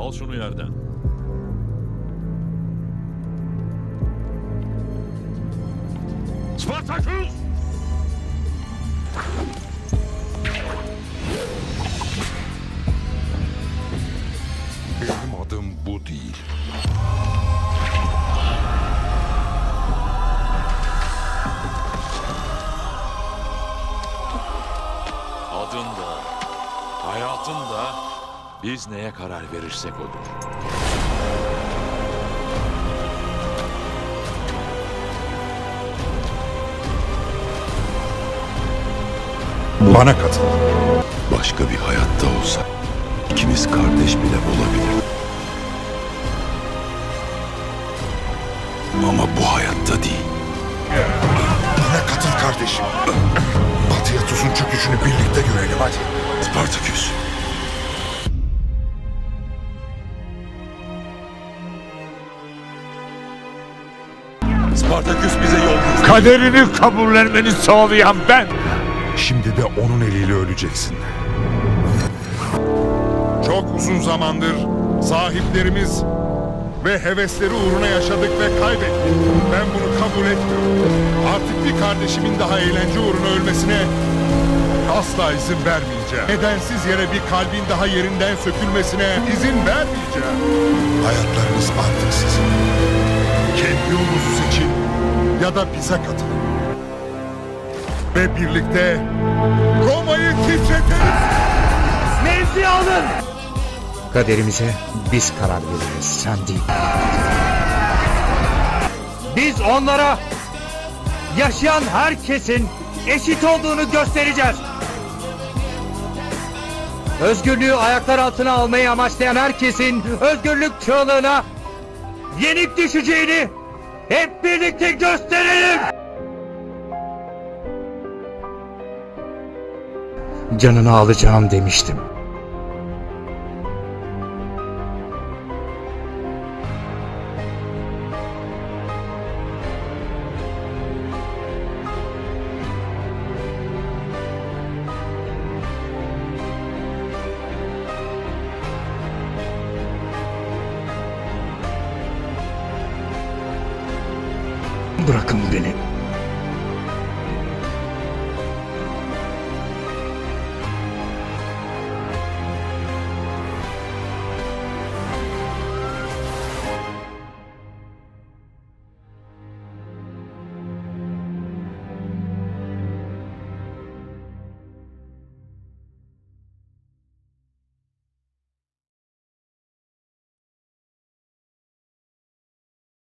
Al şunu yerden. Spartaküs! Benim adım bu değil. Adın da, hayatın da biz neye karar verirsek odur. Bana katıl. Başka bir hayatta olsa ikimiz kardeş bile olabilir. Ama bu hayatta değil. Bana katıl kardeşim. Batıyatos'un çöküşünü birlikte görelim hadi. Spartaküs. Spartaküs bize yol göster. Kaderini kabullenmeni sağlayan ben. Şimdi de onun eliyle öleceksin. Çok uzun zamandır sahiplerimiz ve hevesleri uğruna yaşadık ve kaybettik. Ben bunu kabul etmiyorum. Artık bir kardeşimin daha eğlence uğruna ölmesine asla izin vermeyeceğim. Nedensiz yere bir kalbin daha yerinden sökülmesine izin vermeyeceğim. Hayatlarınız artık sizin. Kendi yolunuzu seçin ya da bize katılın. Ve birlikte Roma'yı titretiriz. Mevzi alın! Kaderimize biz karar veririz, sen değil. Biz onlara yaşayan herkesin eşit olduğunu göstereceğiz. Özgürlüğü ayaklar altına almayı amaçlayan herkesin özgürlük çığlığına yenik düşeceğini hep birlikte gösterelim. Canını alacağım demiştim.